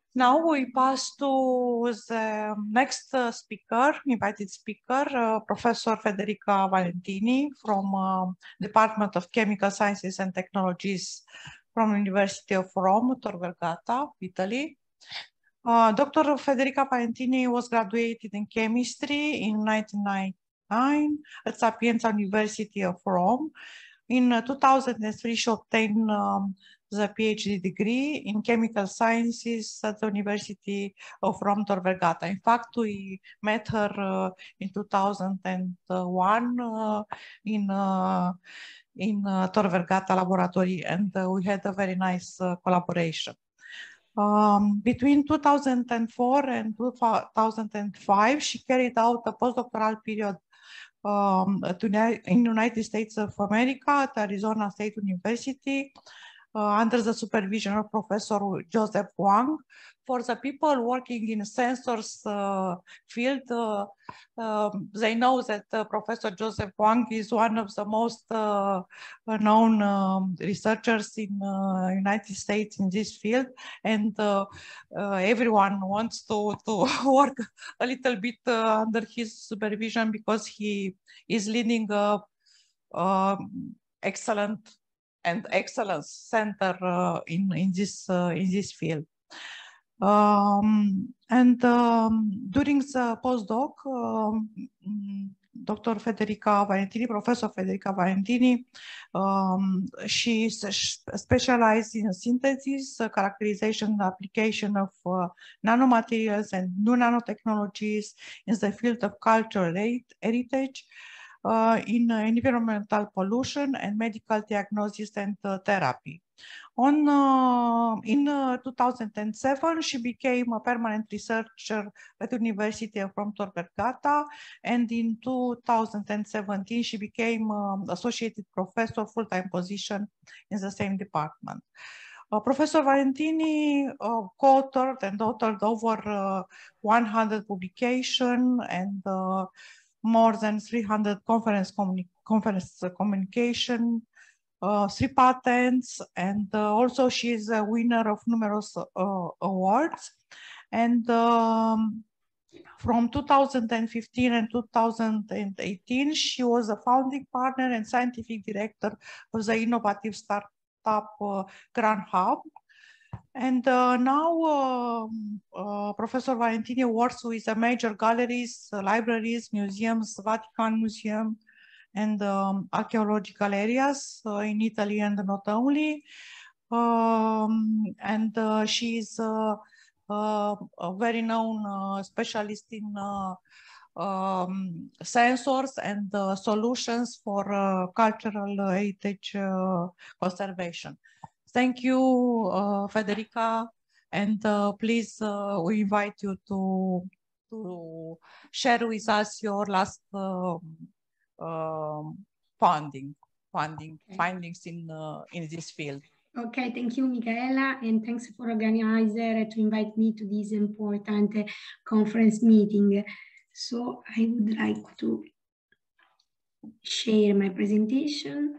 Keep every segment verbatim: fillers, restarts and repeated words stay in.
Now we pass to the next uh, speaker, invited speaker, uh, Professor Federica Valentini from uh, Department of Chemical Sciences and Technologies from University of Rome, Tor Vergata, Italy. Uh, Doctor Federica Valentini was graduated in chemistry in nineteen ninety-nine at Sapienza University of Rome. In uh, two thousand three, she obtained um, the PhD degree in chemical sciences at the University of Rome Tor Vergata. In fact, we met her uh, in two thousand one uh, in uh, in uh, Tor Vergata laboratory, and uh, we had a very nice uh, collaboration. Um, between two thousand four and two thousand five, she carried out a postdoctoral period um, to, in the United States of America at Arizona State University uh, under the supervision of Professor Joseph Wang. For the people working in sensors uh, field, uh, um, they know that uh, Professor Joseph Wang is one of the most uh, known um, researchers in the uh, United States in this field, and uh, uh, everyone wants to, to work a little bit uh, under his supervision because he is leading a, a excellent and excellence center uh, in in this uh, in this field. Um, and um, during the postdoc, um, Doctor Federica Valentini, Professor Federica Valentini, um, she specialized in synthesis, uh, characterization, and application of uh, nanomaterials and new nanotechnologies in the field of cultural heritage, uh, in uh, environmental pollution and medical diagnosis and uh, therapy. On, uh, in uh, two thousand seven, she became a permanent researcher at the University of Rome Tor Vergata, and in two thousand seventeen, she became um, associated professor, full-time position in the same department. Uh, Professor Valentini uh, co-authored and authored over uh, one hundred publications and uh, more than three hundred conference, communi conference communication, Uh, three patents, and uh, also she is a winner of numerous uh, awards. And um, from two thousand fifteen and two thousand eighteen, she was a founding partner and scientific director of the innovative startup uh, Grand Hub. And uh, now uh, uh, Professor Valentini works with the major galleries, uh, libraries, museums, Vatican Museum, and um, archaeological areas uh, in Italy and not only. Um, and uh, she is uh, uh, a very known uh, specialist in uh, um, sensors and uh, solutions for uh, cultural heritage uh, conservation. Thank you, uh, Federica, and uh, please, uh, we invite you to, to share with us your last uh, um, funding, funding okay. findings in uh, in this field. Okay, thank you, Michaela, and thanks for organizer to invite me to this important uh, conference meeting. So I would like to share my presentation.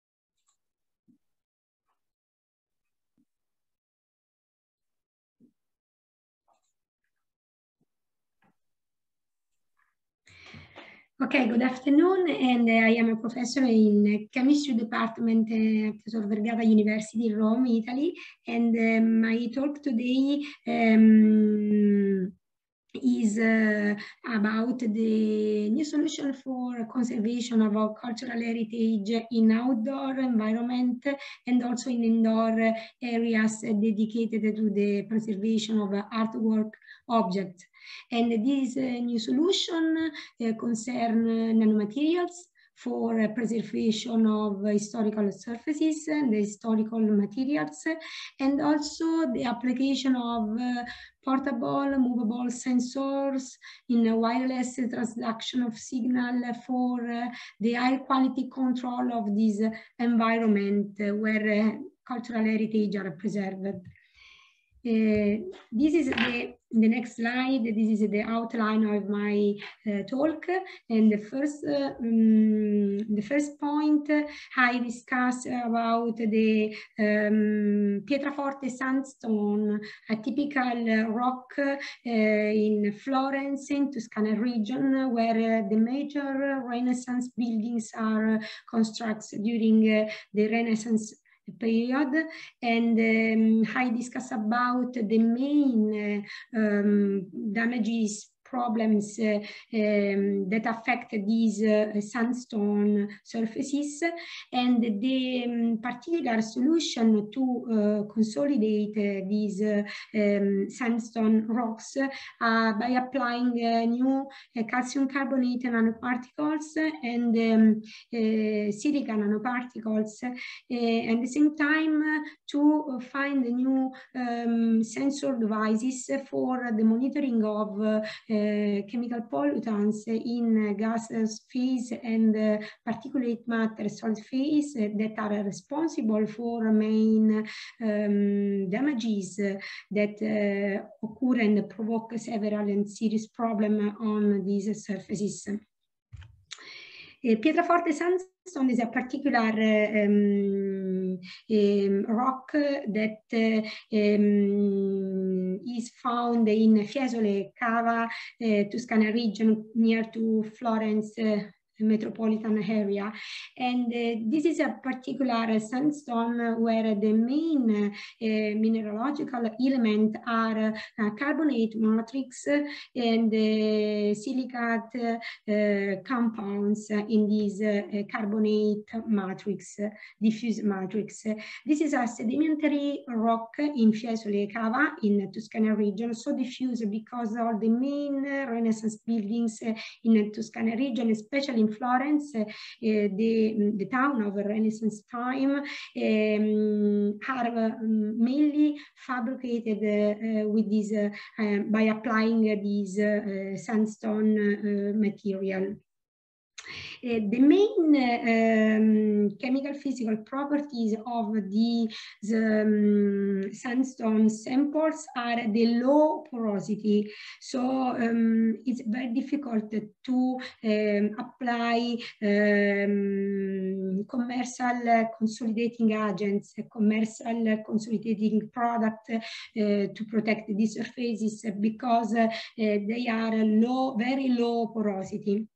Okay, good afternoon, and uh, I am a professor in chemistry department at Tor Vergata University in Rome, Italy, and um, my talk today um, is uh, about the new solution for conservation of our cultural heritage in outdoor environment and also in indoor areas dedicated to the preservation of artwork objects. And this uh, new solution uh, concern uh, nanomaterials for uh, preservation of uh, historical surfaces and the historical materials, and also the application of uh, portable, movable sensors in a wireless transduction of signal for uh, the high quality control of this environment uh, where uh, cultural heritage are preserved. Uh, this is the in the next slide, this is the outline of my uh, talk. And the first, uh, um, the first point, uh, I discuss about the um, Pietraforte sandstone, a typical uh, rock uh, in Florence, in Tuscany region, where uh, the major Renaissance buildings are constructed during uh, the Renaissance period. And um, I discuss about the main uh, um, damages problems uh, um, that affect these uh, sandstone surfaces, and the um, particular solution to uh, consolidate uh, these uh, um, sandstone rocks uh, by applying uh, new uh, calcium carbonate nanoparticles and um, uh, silica nanoparticles, uh, and at the same time uh, to find new um, sensor devices for the monitoring of uh, Uh, chemical pollutants in gaseous phase and uh, particulate matter solid phase uh, that are responsible for main um, damages uh, that uh, occur and provoke several and serious problems on these surfaces. Uh, Pietraforte sandstone is a particular um, um, rock that uh, um, is found in Fiesole Cava, uh, Tuscany region near to Florence uh, metropolitan area. And uh, this is a particular sandstone where the main uh, mineralogical element are uh, carbonate matrix and uh, silicate uh, compounds in this uh, carbonate matrix, diffuse matrix. This is a sedimentary rock in Fiesole Cava in Tuscany region, so diffuse because all the main Renaissance buildings in Tuscany region, especially in Florence, uh, the, the town of Renaissance time, um, are uh, mainly fabricated uh, with this, uh, uh, by applying this uh, sandstone uh, material. Uh, the main um, chemical physical properties of these um, sandstone samples are the low porosity. So um, it's very difficult to um, apply um, commercial consolidating agents, commercial consolidating product uh, to protect these surfaces because uh, they are low, very low porosity.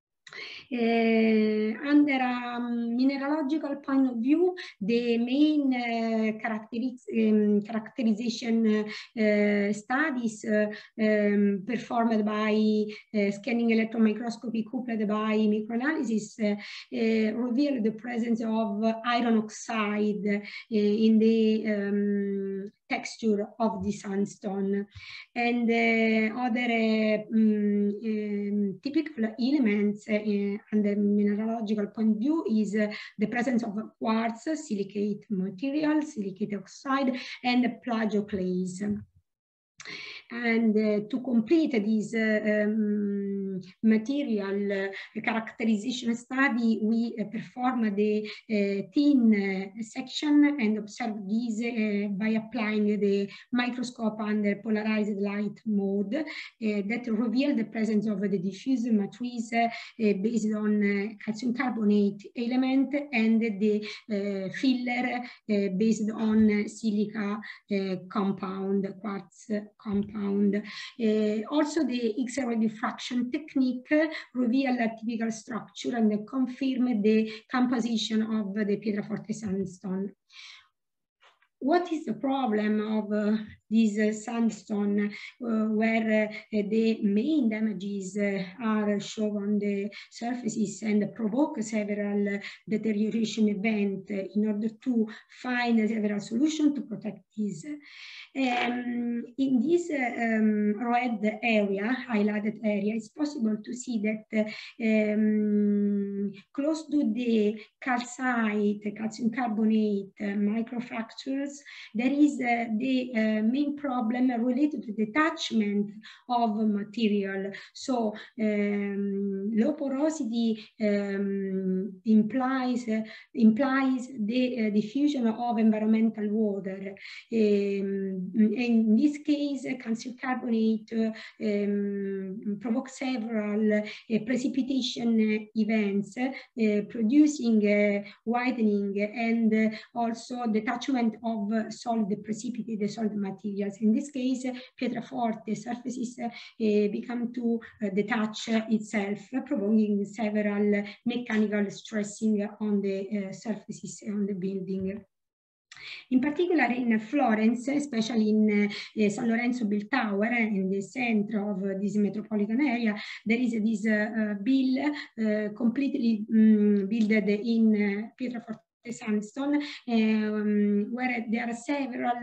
Uh, under a um, mineralogical point of view, the main uh, characteris um, characterization uh, studies uh, um, performed by uh, scanning electron microscopy coupled by microanalysis uh, uh, reveal the presence of iron oxide uh, in the um, texture of the sandstone. And uh, other uh, um, um, typical elements uh, under mineralogical point of view is uh, the presence of quartz, silicate material, silicate oxide, and plagioclase. And uh, to complete this uh, um, material uh, characterization study, we uh, perform the uh, thin uh, section and observe this uh, by applying the microscope under polarized light mode uh, that reveal the presence of the diffuse matrix uh, based on uh, calcium carbonate element and the uh, filler uh, based on silica uh, compound, quartz compound. Uh, also, the X-ray diffraction technique uh, reveal a typical structure and uh, confirm the composition of the Pietraforte sandstone. What is the problem of uh, this uh, sandstone uh, where uh, the main damages uh, are shown on the surfaces and provoke several uh, deterioration events uh, in order to find several solutions to protect this? Um, in this uh, um, red area, highlighted area, it's possible to see that uh, um, um, close to the calcite, calcium carbonate uh, microfractures, there is uh, the uh, main problem related to detachment of material. So um, low porosity um, implies uh, implies the uh, diffusion of environmental water. Um, in this case, uh, calcium carbonate uh, um, provokes several uh, precipitation events, uh, producing uh, widening and uh, also detachment of uh, solid precipitated solid materials. In this case, uh, Pietraforte surfaces uh, become to uh, detach uh, itself, uh, provoking several mechanical stressing on the uh, surfaces on the building. In particular in Florence, especially in uh, San Lorenzo Bell Tower, in the center of uh, this metropolitan area, there is this uh, bill uh, completely um, built in uh, Pietraforte sandstone, um, where there are several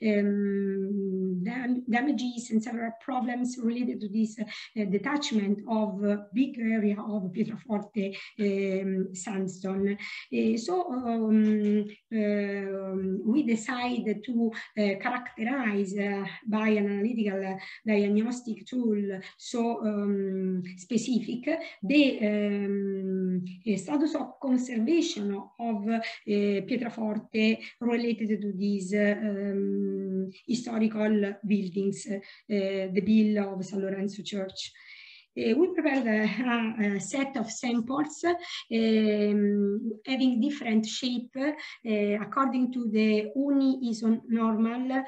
um, dam damages and several problems related to this uh, detachment of a big area of Pietraforte um, sandstone. Uh, so um, uh, we decided to uh, characterize uh, by an analytical uh, diagnostic tool so um, specific the um, status of conservation of Uh, Pietraforte related to these um, historical buildings, uh, the bill of San Lorenzo Church. Uh, we prepared a, a set of samples um, having different shape uh, according to the uni-isonormal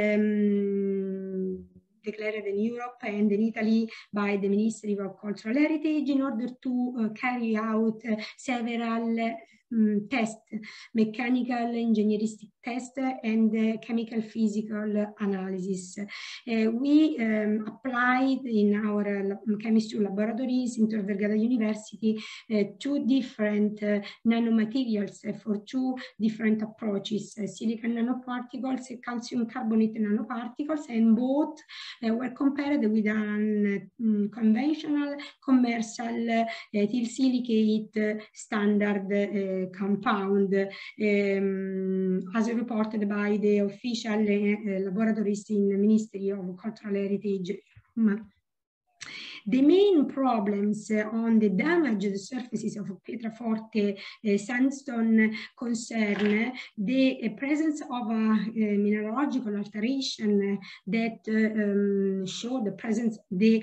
um, declared in Europe and in Italy by the Ministry of Cultural Heritage in order to uh, carry out uh, several Um, test, mechanical, engineeristic test, and uh, chemical physical analysis. Uh, we um, applied in our uh, chemistry laboratories in Tor Vergata University uh, two different uh, nanomaterials uh, for two different approaches, uh, silicon nanoparticles and calcium carbonate nanoparticles, and both uh, were compared with an um, conventional commercial uh, ethyl silicate uh, standard uh, compound um, as reported by the official uh, laboratories in the Ministry of Cultural Heritage. The main problems uh, on the damaged surfaces of Pietraforte uh, sandstone concern the uh, presence of a uh, mineralogical alteration that uh, um, show the presence the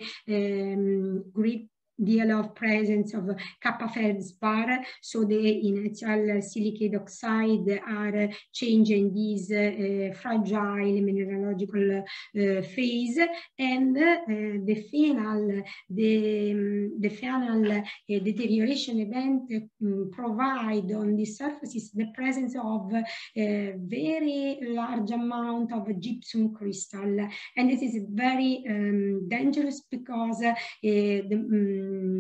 um, great deal of presence of kappa feldspar, so the initial silicate oxide are changing this uh, fragile mineralogical uh, phase, and uh, the final the um, the final uh, deterioration event um, provide on the surfaces the presence of a very large amount of gypsum crystal, and this is very um, dangerous because uh, the um,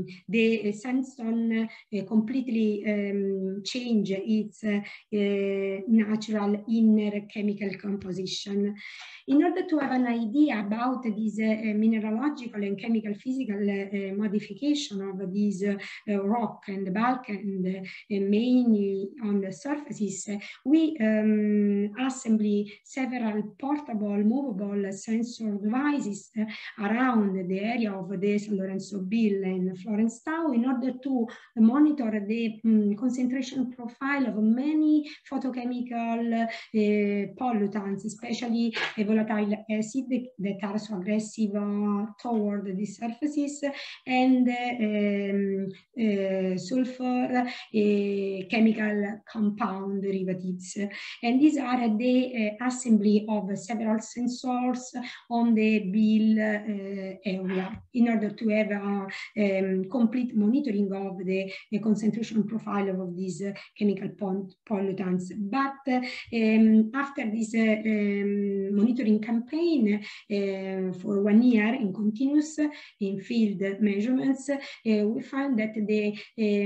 the sandstone uh, completely um, change its uh, uh, natural inner chemical composition. In order to have an idea about this uh, mineralogical and chemical physical uh, modification of this uh, rock and bulk and uh, mainly on the surfaces, we um, assemble several portable, movable sensor devices uh, around the area of the San Lorenzo Bill and Florence Tower in order to monitor the um, concentration profile of many photochemical uh, pollutants, especially uh, volatile acid that are so aggressive uh, toward the surfaces, and uh, um, uh, sulfur uh, chemical compound derivatives. And these are the uh, assembly of several sensors on the bill uh, area in order to have a um, complete monitoring of the, the concentration profile of these uh, chemical pollutants. But uh, um, after this uh, um, monitoring campaign uh, for one year in continuous in field measurements, uh, we found that the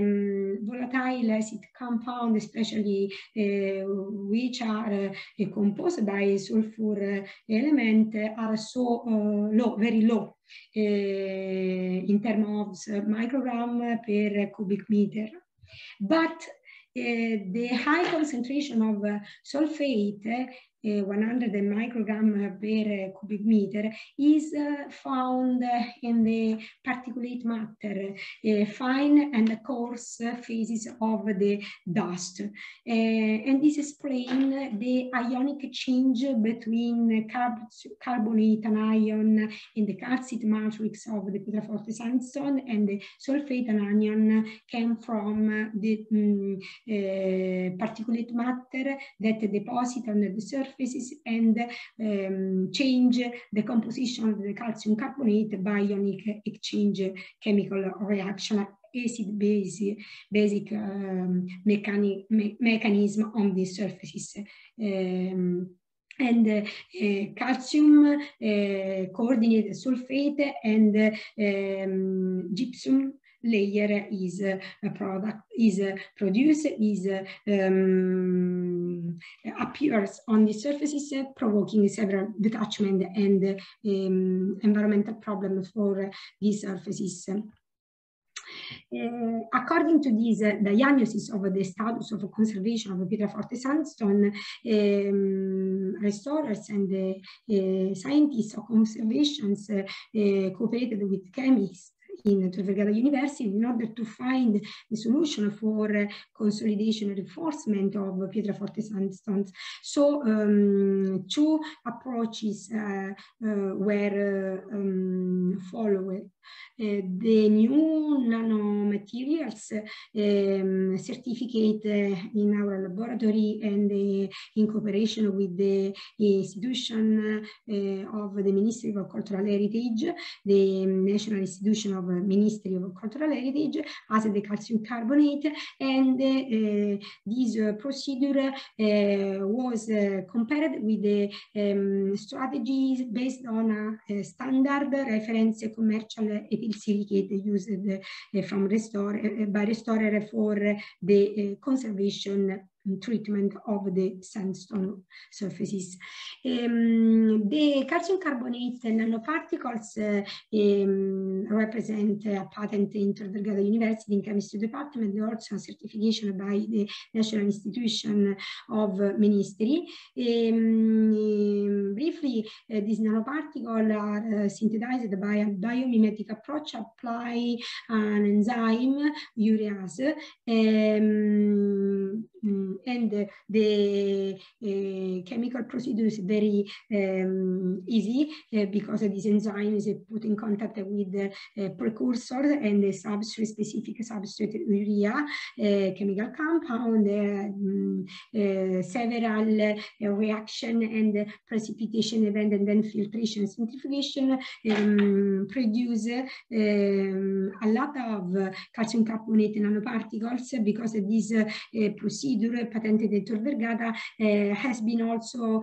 um, volatile acid compound, especially uh, which are uh, composed by sulfur element, are so uh, low, very low uh, in terms of microgram per cubic meter. But uh, the high concentration of uh, sulfate, uh, one hundred microgram per cubic meter, is uh, found uh, in the particulate matter, uh, fine and coarse phases of the dust. Uh, and this explains the ionic change between carb carbonate anion in the calcite matrix of the Pietraforte sandstone, and the sulfate anion came from the um, uh, particulate matter that deposit on the surfaces and um, change the composition of the calcium carbonate by ionic exchange chemical reaction, acid base basic um, mechanic, me mechanism on the surfaces. Um, and uh, uh, calcium uh, coordinated sulfate and uh, um, gypsum layer is uh, a product is uh, produced is uh, um, appears on the surfaces, uh, provoking several detachment and uh, um, environmental problems for uh, these surfaces. Uh, according to this uh, diagnosis of the status of conservation of Pietraforte sandstone, um, restorers and uh, uh, scientists of conservations uh, uh, cooperated with chemists in Tor Vergata University in order to find a solution for uh, consolidation and reinforcement of Pietraforte sandstones. So um, two approaches uh, uh, were uh, um, followed. Uh, the new nanomaterials um, certificate uh, in our laboratory and uh, in cooperation with the institution uh, of the Ministry of Cultural Heritage, the National Institution of Ministry of Cultural Heritage, as the calcium carbonate, and uh, this uh, procedure uh, was uh, compared with the um, strategies based on a, a standard reference commercial ethyl silicate used uh, from restore, uh, by restorer for the uh, conservation treatment of the sandstone surfaces. Um, the calcium carbonate nanoparticles uh, um, represent a patent in Tor Vergata University in Chemistry Department, also a certification by the National Institution of Ministry. Um, briefly, uh, these nanoparticles are uh, synthesized by a biomimetic approach, apply an enzyme, urease, um, and uh, the uh, chemical procedure is very um, easy uh, because this enzyme is uh, put in contact with the uh, precursor and the substrate specific substrate urea uh, chemical compound, uh, um, uh, several uh, reaction and precipitation event, and then filtration and centrifugation um, produce um, a lot of calcium carbonate nanoparticles, because this uh, procedure patented in Tor Vergata uh, has been also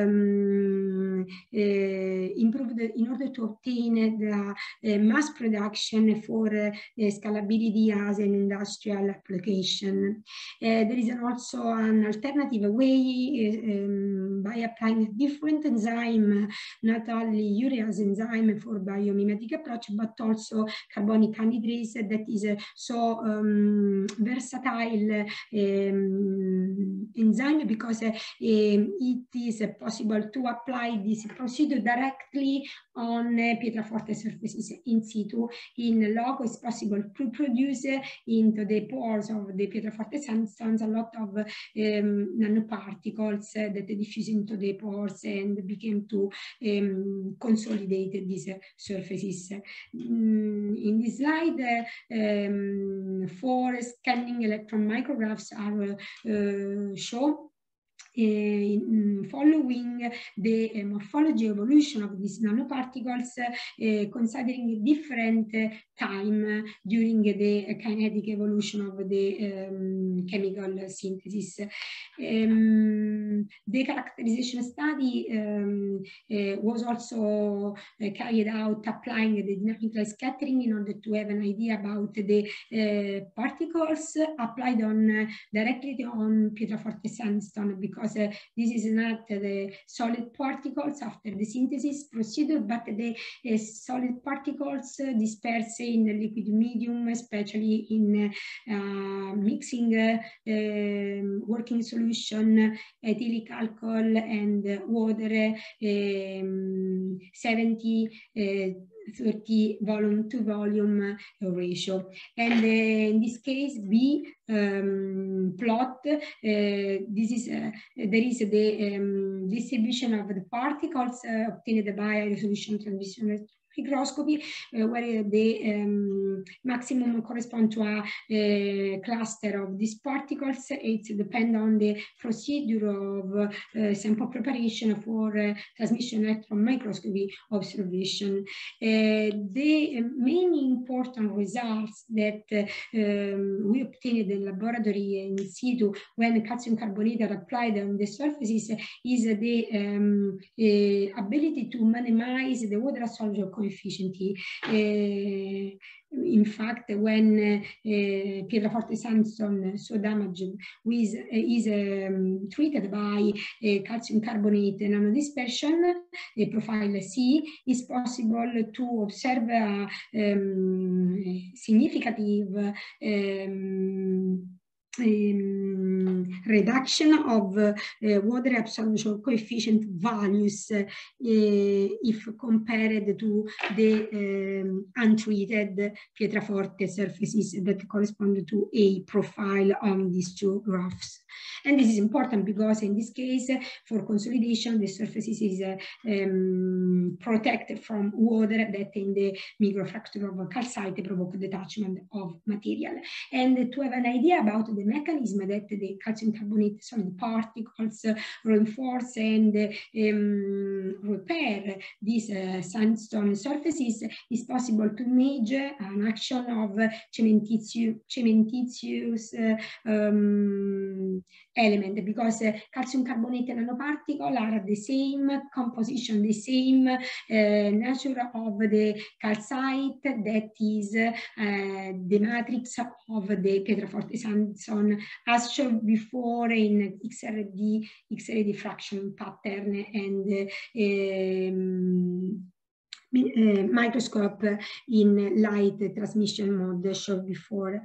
um, uh, improved in order to obtain the uh, mass production for uh, scalability as an industrial application. Uh, there is an also an alternative way uh, um, by applying a different enzyme, not only urease enzyme for biomimetic approach, but also carbonic anhydrase that is uh, so um, versatile um, enzyme, because uh, um, it is uh, possible to apply this procedure directly on uh, Pietraforte surfaces in situ. In loco, it's possible to produce uh, into the pores of the Pietraforte sandstones a lot of um, nanoparticles uh, that diffuse into the pores and became to um, consolidate these uh, surfaces. Mm, in this slide, uh, um, four scanning electron micrographs are uh, shown. Uh, following the uh, morphology evolution of these nanoparticles, uh, considering different uh, time uh, during the uh, kinetic evolution of the um, chemical synthesis. Um, the characterization study um, uh, was also uh, carried out applying the dynamical scattering in order to have an idea about the uh, particles applied on uh, directly on Pietraforte sandstone, because because uh, this is not the solid particles after the synthesis procedure, but the uh, solid particles uh, dispersed in the liquid medium, especially in uh, mixing uh, um, working solution, ethylic alcohol and uh, water, um, seventy uh, thirty volume to volume uh, ratio. And uh, in this case, B um, plot, uh, this is uh, there is the um, distribution of the particles uh, obtained by a resolution transmission microscopy, uh, where the um, maximum correspond to a, a cluster of these particles. It depends on the procedure of uh, sample preparation for uh, transmission electron microscopy observation. Uh, the main important results that uh, um, we obtained in the laboratory in situ when calcium carbonate are applied on the surfaces is the um, uh, ability to minimize the water absorption coefficient. Uh, in fact, when uh, uh, Pietraforte sandstone so damaged with, uh, is um, treated by uh, calcium carbonate nanodispersion, uh, profile C, is possible to observe a um, significant um, Um, reduction of uh, uh, water absorption coefficient values uh, if compared to the um, untreated Pietraforte surfaces that correspond to a profile on these two graphs. And this is important because in this case, for consolidation, the surfaces is uh, um, protected from water that in the microfracture of calcite provoke detachment of material. And to have an idea about the mechanism that the calcium carbonate solid particles uh, reinforce and uh, um, repair these uh, sandstone surfaces, is possible to measure an action of uh, cementitious, cementitious uh, um, element, because uh, calcium carbonate nanoparticles are the same composition, the same uh, nature of the calcite that is uh, the matrix of the Pietraforte sandstone, as shown before in X-ray X-ray diffraction pattern and uh, um, uh, microscope in light transmission mode showed before.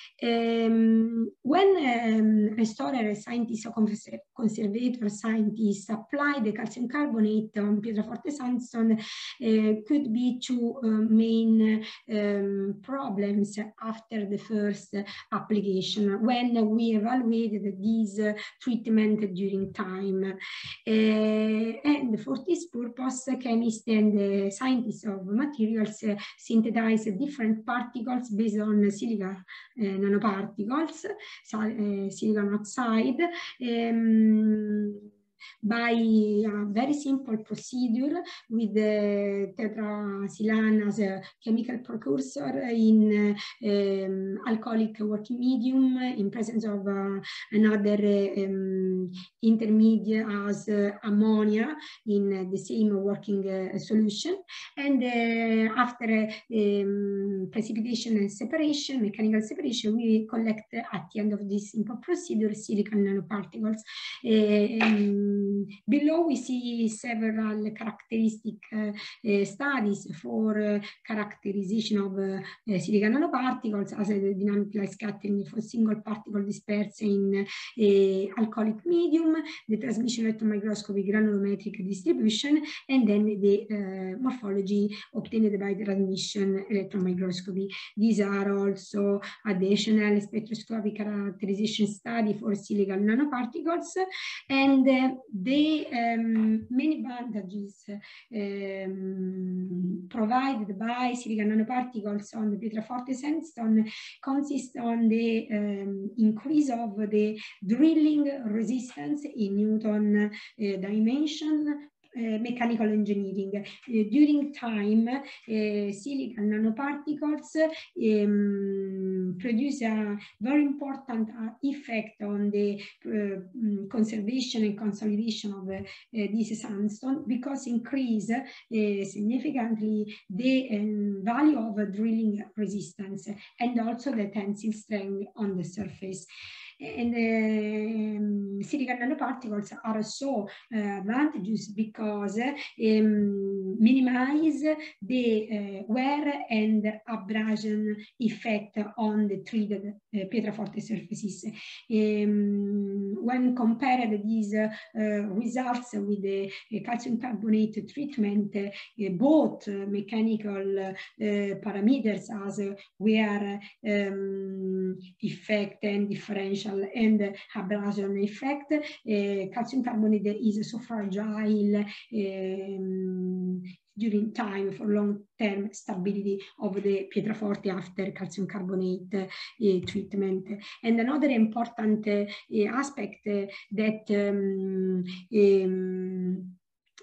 Um, when um, restorer scientists or conservator scientists apply the calcium carbonate on Pietraforte sandstone, uh, could be two uh, main um, problems after the first application when we evaluated this uh, treatment during time. Uh, and for this purpose, chemists and uh, scientists of materials uh, synthesize different particles based on silica uh, nanoparticles, uh, silicon oxide, um, by a very simple procedure with the tetrasilane as a chemical precursor in uh, um, alcoholic working medium in presence of uh, another um, intermediate as uh, ammonia in uh, the same working uh, solution. And uh, after um, precipitation and separation, mechanical separation, we collect uh, at the end of this simple procedure silicon nanoparticles. Uh, um, Below we see several characteristic uh, uh, studies for uh, characterization of uh, uh, silicon nanoparticles as a dynamic light scattering for single particle dispersed in uh, alcoholic medium, the transmission electron microscopy granulometric distribution, and then the uh, morphology obtained by the transmission electron microscopy. These are also additional spectroscopic characterization study for silicon nanoparticles, and uh, the um, main advantages um, provided by silicon nanoparticles on the Pietraforte sandstone consist on the um, increase of the drilling resistance in Newton uh, dimension. Uh, mechanical engineering. Uh, during time, uh, silicon nanoparticles um, produce a very important uh, effect on the uh, conservation and consolidation of uh, uh, this sandstone, because increase uh, significantly the um, value of uh, drilling resistance and also the tensile strength on the surface. And um, silicon nanoparticles are so uh, advantageous because um, minimize the uh, wear and abrasion effect on the treated uh, pietraforte surfaces. Um, when compared these uh, uh, results with the uh, calcium carbonate treatment, uh, both uh, mechanical uh, parameters as uh, wear um, effect and differential and abrasion effect, uh, calcium carbonate is so fragile um, during time for long-term stability of the pietraforte after calcium carbonate uh, treatment. And another important uh, aspect uh, that um, um,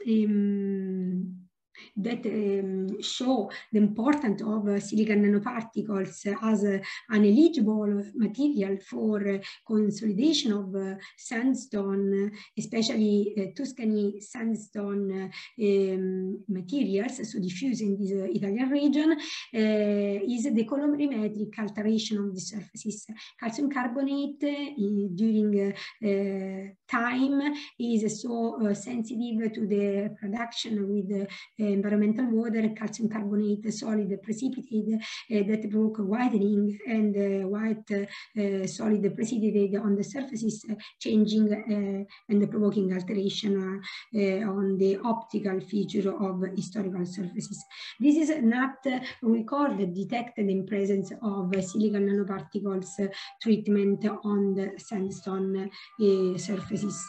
um, that um, show the importance of uh, silicon nanoparticles as uh, an eligible material for uh, consolidation of uh, sandstone, especially uh, Tuscany sandstone uh, um, materials, so diffuse in this uh, Italian region, uh, is the colorimetric alteration of the surfaces. Calcium carbonate uh, during uh, uh, time is so uh, sensitive to the production with uh, environmental water, calcium carbonate, solid precipitate uh, that provoke widening, and uh, white uh, solid precipitate on the surfaces uh, changing uh, and provoking alteration uh, uh, on the optical feature of historical surfaces. This is not uh, recorded, detected in presence of uh, silicon nanoparticles uh, treatment on the sandstone uh, surfaces.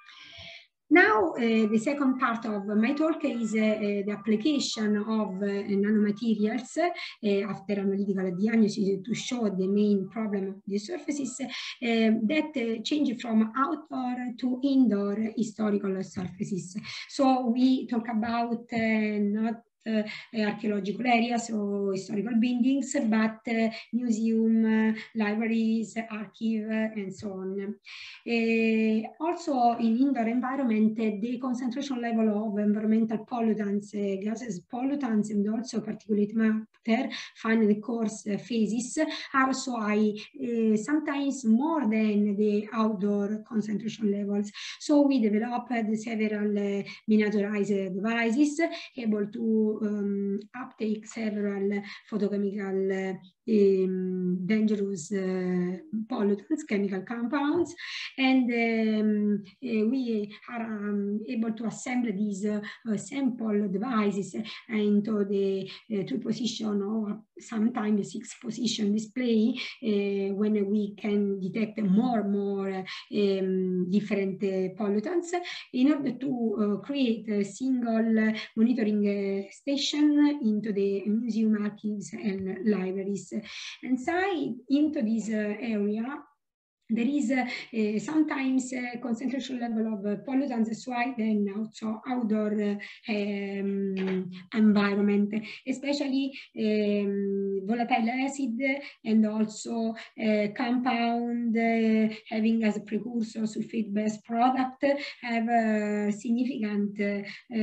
Now, uh, the second part of my talk is uh, uh, the application of uh, nanomaterials uh, after analytical diagnosis to show the main problem of the surfaces uh, that uh, change from outdoor to indoor historical surfaces. So we talk about uh, not Uh, archaeological areas or historical buildings, but uh, museum, uh, libraries, archive, uh, and so on. Uh, also, in indoor environment, uh, the concentration level of environmental pollutants, uh, gases pollutants, and also particulate matter found in the coarse uh, phases are so high, uh, sometimes more than the outdoor concentration levels. So we developed uh, several uh, miniaturized devices able to Um, uptake several photochemical uh, um, dangerous uh, pollutants, chemical compounds, and um, uh, we are um, able to assemble these uh, uh, sample devices into the uh, two position or sometimes six position display uh, when we can detect more and more um, different uh, pollutants in order to uh, create a single monitoring uh, station into the museum, archives, and libraries. Inside into this uh, area, there is uh, uh, sometimes uh, concentration level of uh, pollutants so high than also outdoor uh, um, environment, especially um, volatile acid and also uh, compound uh, having as a precursor sulfate-based product have a significant uh,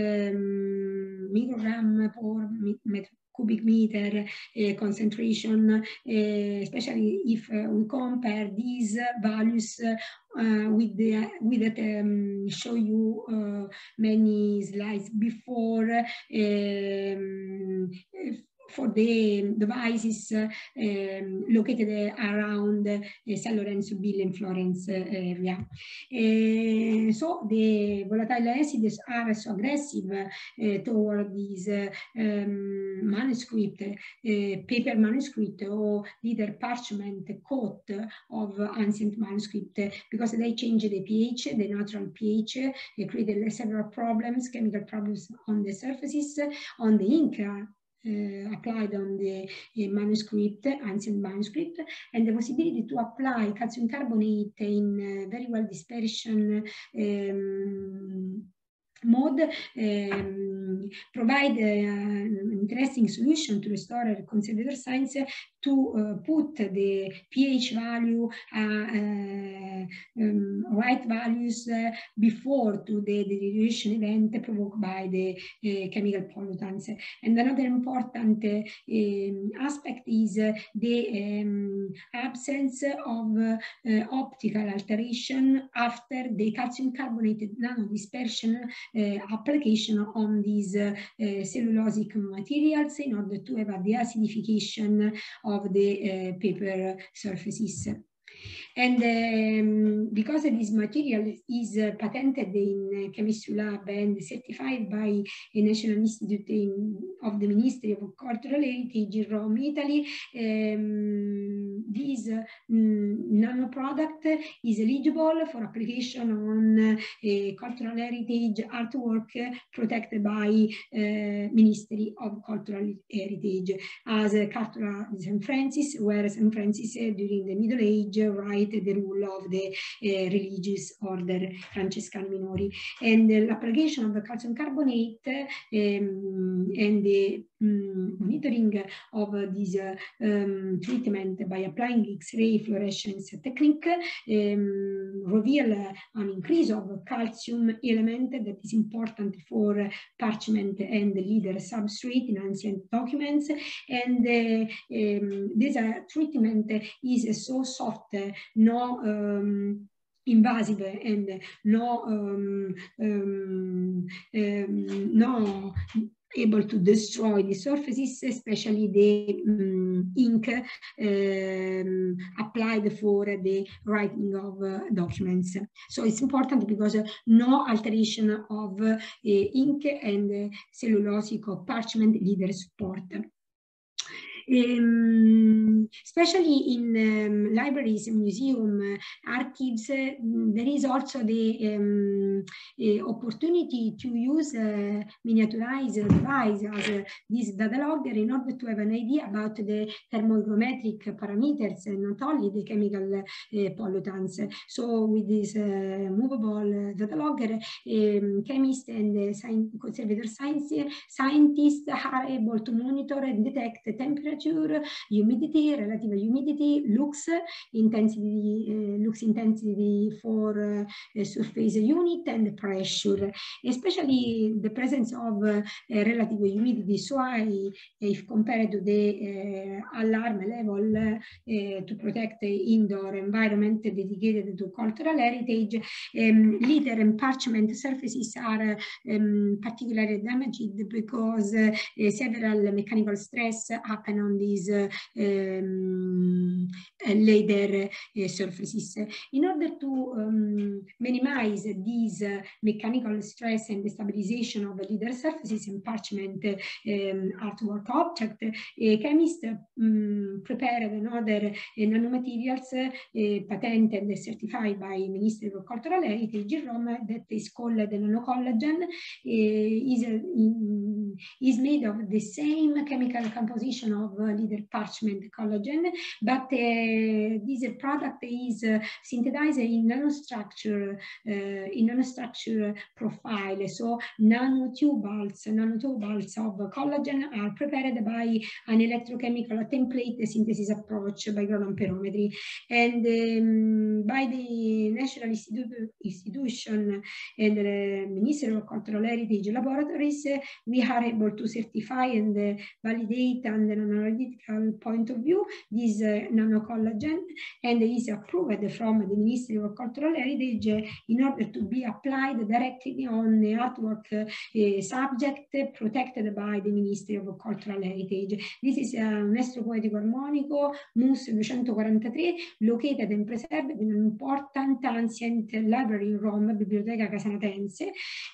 um, microgram per meter cubic meter uh, concentration, uh, especially if uh, we compare these values uh, with the with that um, show you uh, many slides before um, for the devices uh, um, located around uh, San Lorenzo, Bill, and Florence uh, area. Uh, so the volatile acids are so aggressive uh, toward these uh, um, manuscript, uh, paper manuscript, or either parchment coat of ancient manuscript, because they change the pH, the natural pH, they create several problems, chemical problems on the surfaces, on the ink Uh, applied on the uh, manuscript, ancient manuscript, and the possibility to apply calcium carbonate in uh, very well dispersion um, mode um, provide uh, an interesting solution to restore conservator science to uh, put the pH value, uh, uh, um, right values uh, before to the deterioration event provoked by the uh, chemical pollutants. And another important uh, um, aspect is uh, the um, absence of uh, uh, optical alteration after the calcium carbonate nanodispersion uh, application on these uh, uh, cellulosic materials in order to have a deacidification of the uh, paper surfaces. And um, because this material is uh, patented in uh, chemistry lab and certified by a National Institute in, of the Ministry of Cultural Heritage in Rome, Italy, um, this uh, nano product is eligible for application on uh, a cultural heritage artwork protected by uh, Ministry of Cultural Heritage, as uh, Cathedral Saint Francis, where Saint Francis uh, during the Middle Age right the rule of the uh, religious order Francescani Minori. And uh, l'application of the calcium carbonate um, and the um, monitoring of uh, this uh, um, treatment by applying X-ray fluorescence technique um, reveal uh, an increase of calcium element that is important for uh, parchment and leather substrate in ancient documents. And uh, um, this uh, treatment is uh, so soft, uh, no um, invasive and no um, um, um, no able to destroy the surfaces, especially the um, ink um, applied for the writing of uh, documents. So it's important because uh, no alteration of uh, ink and uh, cellulosic or parchment leather support. Um, especially in um, libraries, museum, uh, archives, uh, there is also the um, uh, opportunity to use a miniaturized device as uh, this data logger in order to have an idea about the thermohygrometric parameters and not only the chemical uh, pollutants. So with this uh, movable uh, data logger, um, chemists and uh, science, conservator science, scientists are able to monitor and detect the temperature, humidity, relative humidity, lux intensity, uh, lux intensity for uh, surface unit, and pressure, especially the presence of uh, relative humidity so high if compared to the uh, alarm level uh, to protect the indoor environment dedicated to cultural heritage. Um, leather and parchment surfaces are um, particularly damaged because uh, several mechanical stress happen on these uh, um, leather uh, surfaces. In order to um, minimize these uh, mechanical stress and destabilization of leather surfaces and parchment uh, um, artwork object, uh, chemists um, prepared another uh, nanomaterials uh, patented and certified by Ministry of Cultural Heritage in Rome that is called the nanocollagen. Uh, is, uh, in, is made of the same chemical composition of uh, leather parchment collagen, but uh, this product is uh, synthesized in nanostructure, uh, in nanostructure profile. So nanotubules, nanotubules of collagen are prepared by an electrochemical template synthesis approach by ground amperometry, and um, by the National Institute, Institution and the Ministry of Cultural Heritage laboratories, uh, we are able to certify and uh, validate under an analytical point of view this uh, nanocollagen, and is approved from the Ministry of Cultural Heritage uh, in order to be applied directly on the artwork uh, subject protected by the Ministry of Cultural Heritage. This is un estro poetico armonico M U S duecentoquarantatré, located and preserved in an important ancient library in Rome, Biblioteca Casanatense.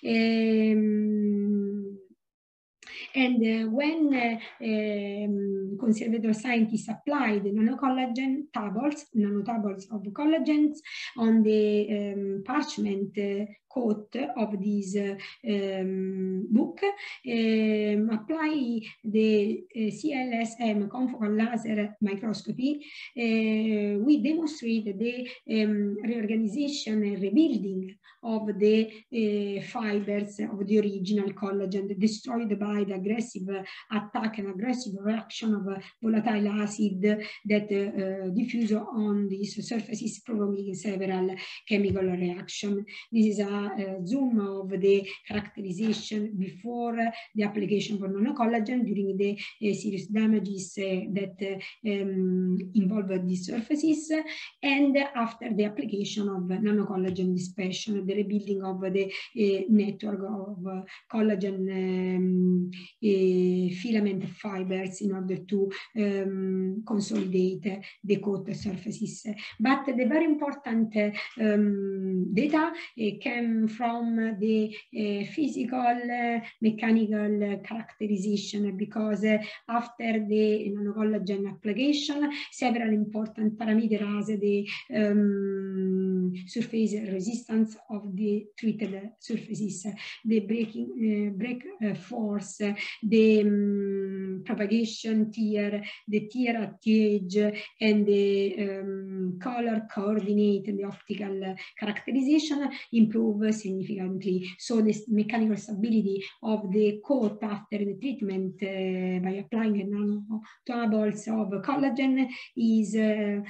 Um, And uh, when uh, um, conservator scientists applied nanocollagen tables, nanotables of collagens on the um, parchment uh, quote of this uh, um, book. Um, apply the uh, C L S M confocal laser microscopy. Uh, we demonstrate the um, reorganization and rebuilding of the uh, fibers of the original collagen destroyed by the aggressive attack and aggressive reaction of volatile acid that uh, diffuse on these surfaces, provoking several chemical reactions. This is a, a zoom of the characterization before the application for nanocollagen during the uh, serious damages uh, that uh, um, involve these surfaces, and after the application of nanocollagen dispersion, the rebuilding of the uh, network of uh, collagen um, uh, filament fibers in order to um, consolidate the coat surfaces. But the very important um, data uh, came from the uh, physical uh, mechanical characterization, because uh, after the nanocollagen application, several important parameters as the um, surface resistance of the treated surfaces, the breaking uh, break uh, force, the um, propagation tear, the tear at the edge, and the um, color coordinate and the optical characterization improve significantly. So the mechanical stability of the coat after the treatment uh, by applying a nanotubules of collagen is uh,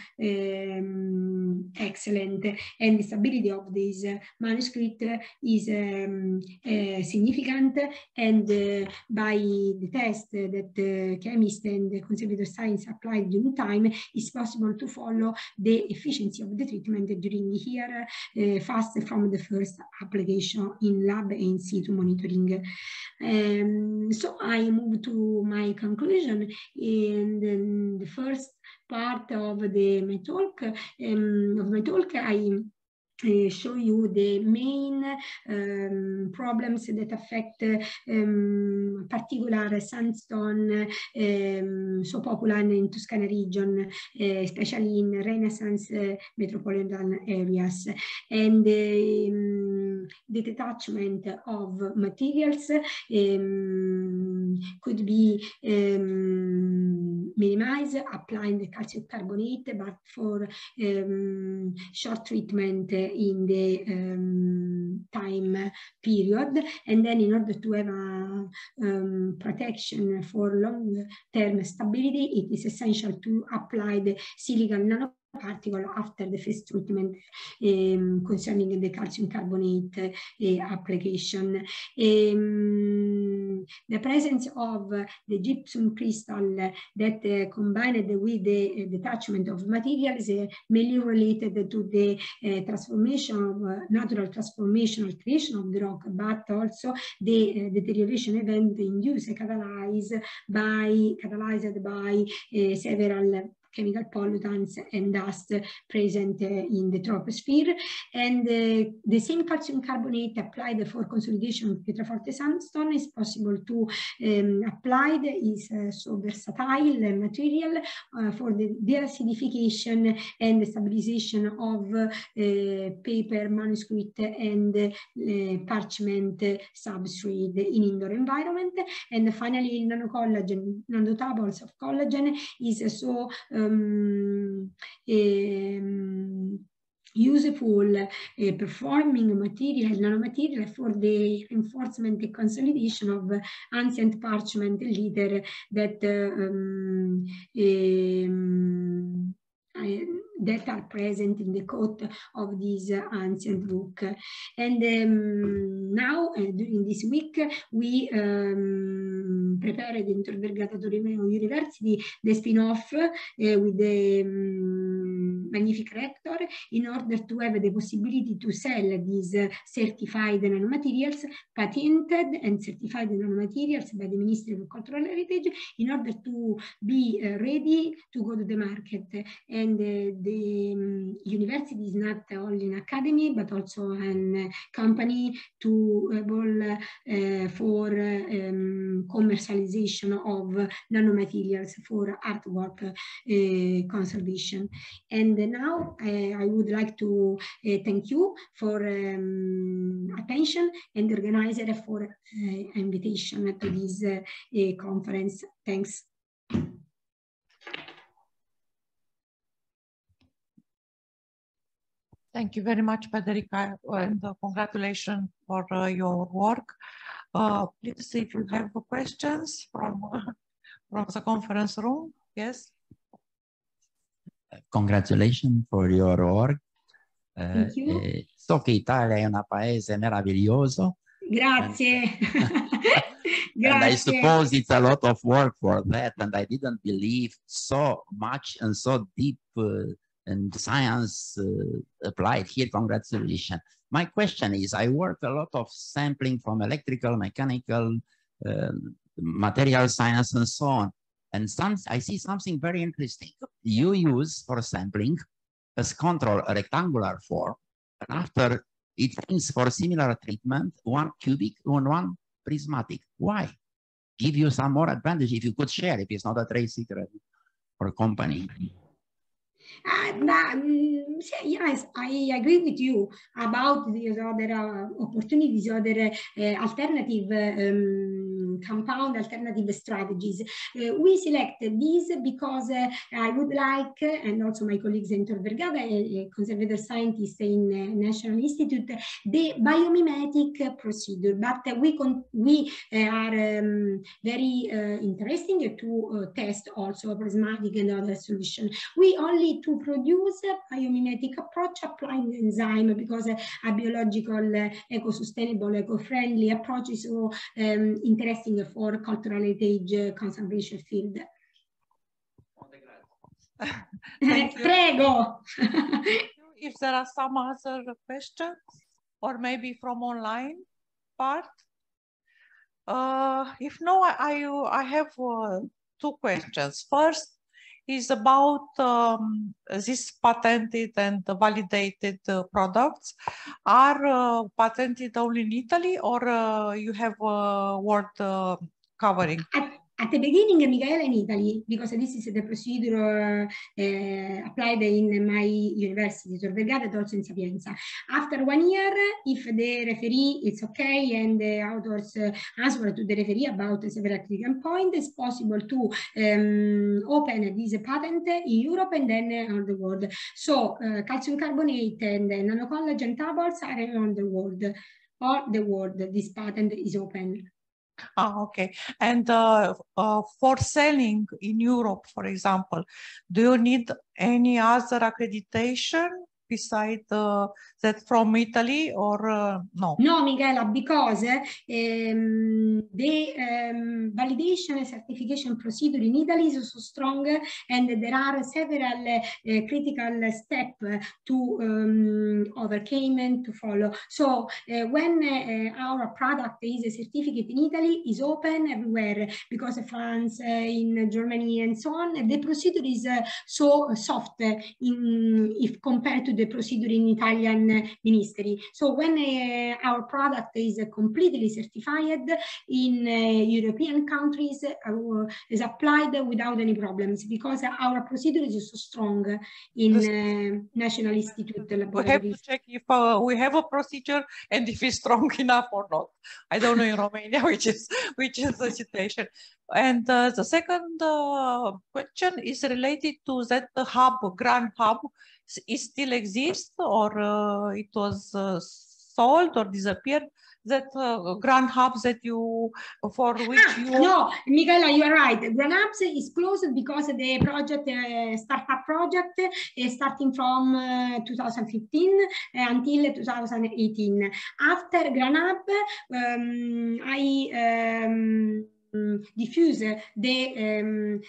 um, excellent, and the stability of this uh, manuscript is um, uh, significant, and uh, by the test that uh, chemists and the conservator science applied during time, it's possible to follow the efficiency of the treatment during here uh, fast from the first application in lab and in situ monitoring. Um, so I move to my conclusion, and then the first part of the my talk um, of my talk I Uh, show you the main um, problems that affect um, particular sandstone um, so popular in Tuscany region, uh, especially in Renaissance uh, metropolitan areas, and um, the detachment of materials um, could be um, minimized applying the calcium carbonate, but for um, short treatment in the um, time period, and then in order to have a um, protection for long-term stability, it is essential to apply the silicon nanoparticle after the first treatment um, concerning the calcium carbonate uh, application. Um, the presence of the gypsum crystal that uh, combined with the uh, detachment of materials uh, mainly related to the uh, transformation of uh, natural transformational creation of the rock, but also the uh, deterioration event induced catalyzed by catalyzed by uh, several chemical pollutants and dust present uh, in the troposphere. And uh, the same calcium carbonate applied for consolidation of Pietraforte sandstone is possible to um, apply, is uh, so versatile material uh, for the deacidification and the stabilization of uh, paper, manuscript, and uh, parchment substrate in indoor environment. And finally, nanocollagen, nanotubules of collagen is so Um, um, useful uh, performing material, nanomaterial for the reinforcement and consolidation of uh, ancient parchment leather that uh, um, um, I, that are present in the coat of this uh, ancient book. And um, now, uh, during this week, we um, prepared in Tor Vergata Torino University the spin-off uh, with the um, Magnific Rector, in order to have the possibility to sell these uh, certified nanomaterials, patented and certified nanomaterials by the Ministry of Cultural Heritage, in order to be uh, ready to go to the market. And uh, the um, university is not only an academy, but also a uh, company to able uh, for uh, um, commercialization of nanomaterials for artwork uh, conservation. And now uh, I would like to uh, thank you for um, attention and the organizer for uh, invitation to this uh, uh, conference. Thanks. Thank you very much, Federica, and uh, congratulations for uh, your work. Uh, please see if you have questions from, uh, from the conference room. Yes. Congratulations for your work. Uh, Thank you. eh, so che Italia è un paese meraviglioso. Grazie. And I Grazie. suppose it's a lot of work for that, and I didn't believe so much and so deep uh, and science uh, applied here. Congratulations. My question is, I work a lot of sampling from electrical, mechanical, uh, material science, and so on. And some, I see something very interesting. You use for sampling as control a rectangular form, and after it thinks for similar treatment, one cubic and one prismatic. Why? Give you some more advantage if you could share, if it's not a trade secret for company. Uh, but, um, yes, I agree with you about these other uh, opportunities, other uh, alternative um, compound, alternative strategies. Uh, we selected these because uh, I would like, uh, and also my colleagues in Tor Vergata, a, a conservator scientist in uh, National Institute, the biomimetic procedure. But uh, we con we uh, are um, very uh, interesting to uh, test also prismatic and other solutions. We only to produce a biomimetic approach applying the enzyme because uh, a biological, uh, eco-sustainable, eco-friendly approach is so um, interesting for cultural heritage uh, conservation field. Prego! If there are some other questions, or maybe from online part. Uh, if no, I, I, I have uh, two questions. First, is about um, these patented and validated uh, products are uh, patented only in Italy, or uh, you have uh, world uh, covering? At, at the beginning, Michaela, in Italy, because this is the procedure uh, applied in my university, Tor Vergata, and also in Sapienza. After one year, if the referee is okay and the authors uh, answer to the referee about several critical points, it's possible to um, open this patent in Europe and then on the world. So uh, calcium carbonate and nanocollagen tablets are around the world. All the world, this patent is open. Ah, okay. And uh, uh, for selling in Europe, for example, do you need any other accreditation beside uh, that from Italy, or uh, no? No, Michaela, because um, the um, validation and certification procedure in Italy is so strong, and there are several uh, critical steps to um, overcome and to follow. So uh, when uh, our product is a certificate in Italy, is open everywhere, because France, uh, in Germany, and so on, the procedure is uh, so soft in, if compared to the procedure in Italian ministry. So when uh, our product is uh, completely certified in uh, European countries, uh, is applied without any problems, because our procedure is so strong in uh, National Institute laboratories. We have to check if uh, we have a procedure and if it's strong enough or not. I don't know in Romania, which is which is the situation. And uh, the second uh, question is related to that hub, Grand Hub. It still exists, or uh, it was uh, sold or disappeared? That uh, Grand Hub that you, for which ah, you... No, Michaela, you are right. Grand Hubs is closed because the project, uh, startup project, is starting from uh, two thousand fifteen until two thousand eighteen. After Grand Hub, um, I... Um, diffuse the um,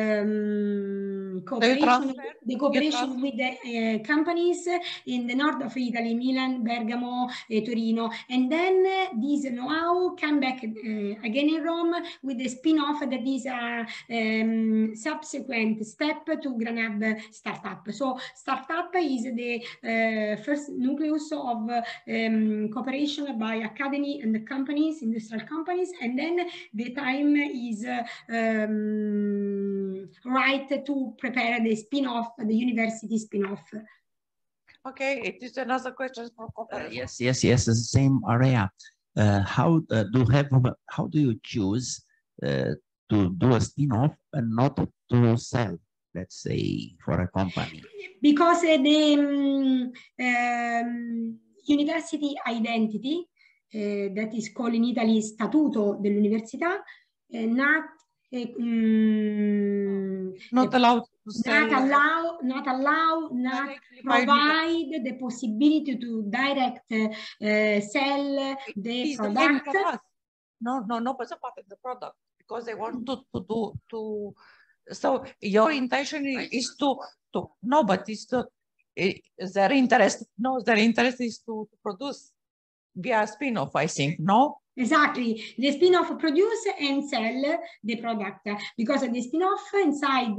um, cooperation, the cooperation with the uh, companies in the north of Italy, Milan, Bergamo, uh, Torino, and then uh, this know-how come back uh, again in Rome with the spin-off that is a um, subsequent step to Grand Hub startup. So startup is the uh, first nucleus of uh, um, cooperation by academy and the companies, industrial companies, and then the time is uh, um, um, right to prepare the spin-off, the university spin-off. Okay, it is another question for uh, yes, yes, yes, the same area. Uh, how uh, do have how do you choose uh, to do a spin-off and not to sell, let's say, for a company? Because uh, the um, um, university identity, uh, that is called in Italy Statuto dell'Università, uh, not uh, um, not allowed to sell, not allow, not allow, not provide the possibility to direct uh, sell the it's product. The no, no, no, but part of the product, because they want to, to do to. So your intention is to to no, but it's to is their interest. No, their interest is to, to produce via spin-off, I think. No. Exactly, the spin-off produce and sell the product, because the spin-off inside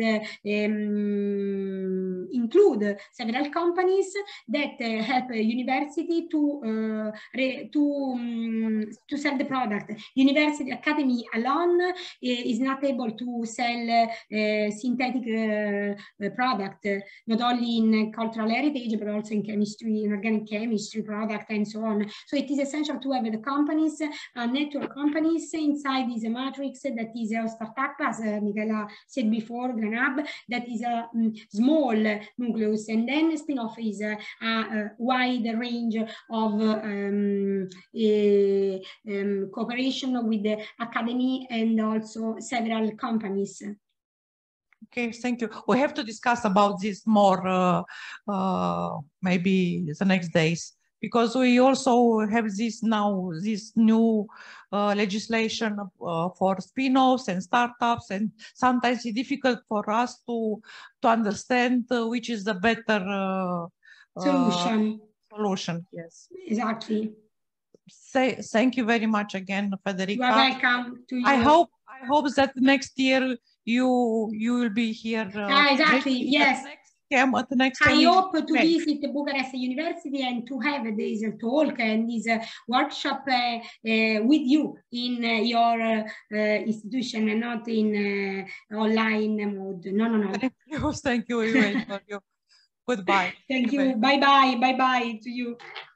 um, include several companies that uh, help a university to uh, re, to um, to sell the product. University academy alone uh, is not able to sell uh, synthetic uh, product, not only in cultural heritage but also in chemistry, in organic chemistry product, and so on. So it is essential to have the companies. Uh, network companies inside is a matrix that is a startup, as uh, Michela said before, GreenHub, that is a um, small nucleus, and then spin-off is a, a, a wide range of um, a, um, cooperation with the academy and also several companies. Okay, thank you. We have to discuss about this more, uh, uh, maybe the next days, because we also have this now, this new uh, legislation uh, for spin-offs and startups, and sometimes it's difficult for us to to understand uh, which is the better uh, solution. Uh, solution, yes. Exactly. Say, thank you very much again, Federica. You are welcome. To I you. hope I hope that next year you you will be here. Uh, ah, exactly. Yes. Camp, at the next I hope to May. visit Bucharest University and to have this talk and this uh, workshop uh, uh, with you in uh, your uh, institution and not in uh, online mode. No, no, no. Thank you. Thank you. We wait for you. Goodbye. Thank, Thank you. Bye bye. Bye bye to you.